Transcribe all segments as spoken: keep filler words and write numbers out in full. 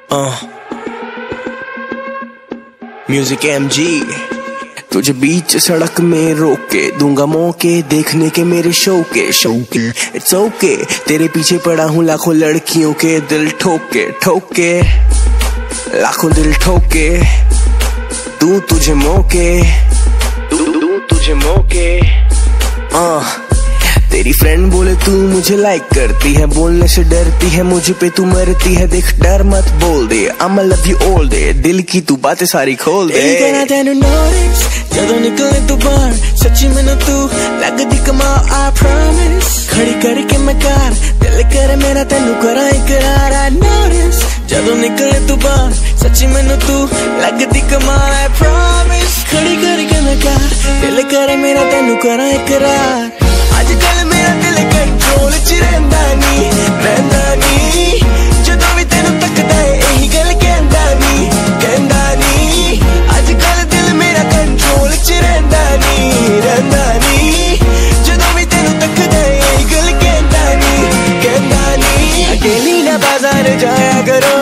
Music M G. तुझे बीच सड़क में रोक के दूंगा मौके देखने के मेरे शो के शो के इट्स ओके तेरे पीछे पड़ा हूँ लाखों लड़कियों के दिल ठोके ठोके लाखों दिल ठोके दूं तुझे मौके दूं तुझे मौके आ तेरी फ्रेंड बोले तू मुझे लाइक करती है, बोलने से डरती है, मुझे पे तू मरती है, देख डर मत बोल दे, I'ma love you all day, दिल की तू बातें सारी खोल दे। तेनू नोटिस जदों निकले तू बाहर सच्ची मैनू तू लगदी कमाल I promise खड़ी करके मैं कार दिल करे मेरा तेनू करा इकरार I notice जदों निकले तू बाहर सच्ची मैनू तू लगदी कमाल I promise खड़ी करके मैं कार दिल करे मेरा तेनू करा इकरार अजकल मेरा दिल कंट्रोल च रहिंदा नी रहिंदा नी जदों भी तेनू तकदा है यही गल कहंदा नी कहंदा नी अजकल दिल मेरा कंट्रोल च रहिंदा नी रहिंदा नी जदों भी तेनू तकदा है यही गल कहंदा नी कहंदा नी अकेली ना बाजार जाया करो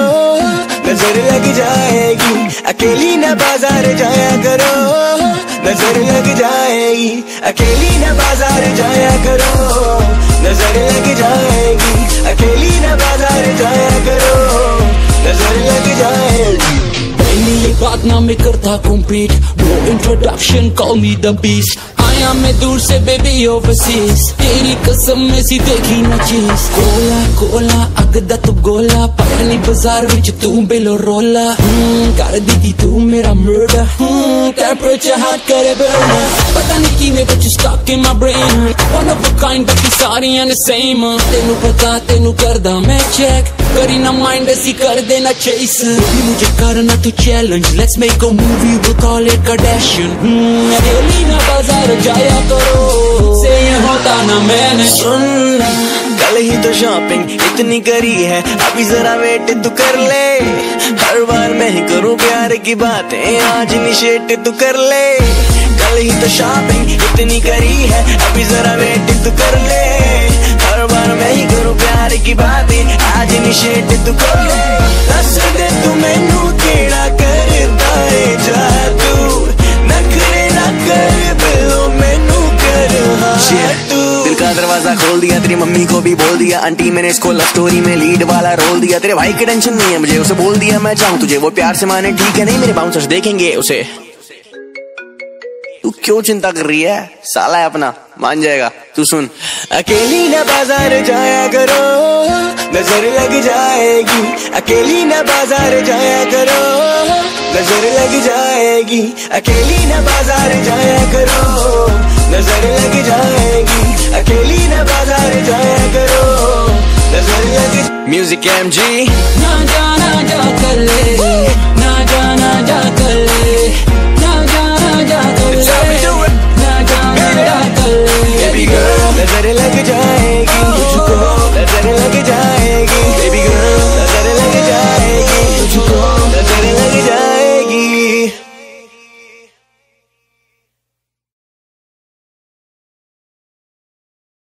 नजर लग जाएगी अकेली ना बाजार जाया करो नजर लग जाएगी अकेली ना बाजार जाया करो नजर लग जाएगी अकेली ना बाजार जाया करो नजर लग जाएगी। पहली ये बात ना मैं करता compete no introduction call me the beast आया मैं दूर से बेबी ओवरसीज तेरी कसम में सी देखी ना चीज कोला कोला अगदा तू गोला पहली बाजार विच तू बेलो रोला कर दी थी तू मेरा मर्डर टेम्परेचर हार्ट करे बर्न पता नहीं किवें कुछ stuck in my brain one of a kind बाकी सारियां ने सेम तेनू पता तेनू करदा मैं चेक करी ना माइंड ऐसी कर देना चेस भी मुझे करना तू challenge let's make a movie we call it Kardashian अकेली ना बाजार जाया करो से ये होता ना मैंने सुन कल ही तो शॉपिंग इतनी करी है अभी जरा वेट तू कर ले हर बार मैं ही करूँ प्यार की बातें आज निषेध तू कर ले कल ही तो शॉपिंग इतनी करी है अभी जरा वेट तू कर ले हर बार मैं ही करूँ प्यार की बातें आज निषेध तू कर ले दस दे तू मैनू केड़ा करदा है जादू नखरे ना कर बिलो मैनू कर हाँ तू दिल का दरवाजा खोल दिया तेरी मम्मी को भी बोल दिया आंटी मैंने इसको लव स्टोरी में लीड वाला रोल दिया तेरे भाई की टेंशन नहीं है मुझे उसे बोल दिया मैं चाहूँ तुझे वो प्यार से माने ठीक है नहीं मेरे बाउंसर्स देखेंगे उसे तू क्यों चिंता कर रही है साला है अपना मान जाएगा तू सुन अकेली ना बाजार जाया करो नजर लग जाएगी अकेली ना बाजार जाया करो नजर लग जाएगी अकेली ना बाजार जाया करो नजर लग जाएगी अकेली ना बाजार जाया करो नजर लग म्यूजिक एम जी। ना जाना जा कर ले ना जाना जा कर ले ना जाना जा कर ले ना जाना जा कर ले Baby girl नजर लग जाए